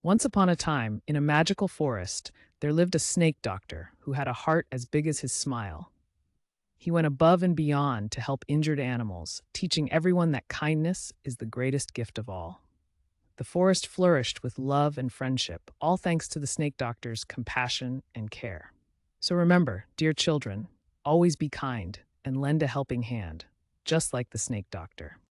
Once upon a time, in a magical forest, there lived a snake doctor who had a heart as big as his smile. He went above and beyond to help injured animals, teaching everyone that kindness is the greatest gift of all. The forest flourished with love and friendship, all thanks to the snake doctor's compassion and care. So remember, dear children, always be kind and lend a helping hand, just like the snake doctor.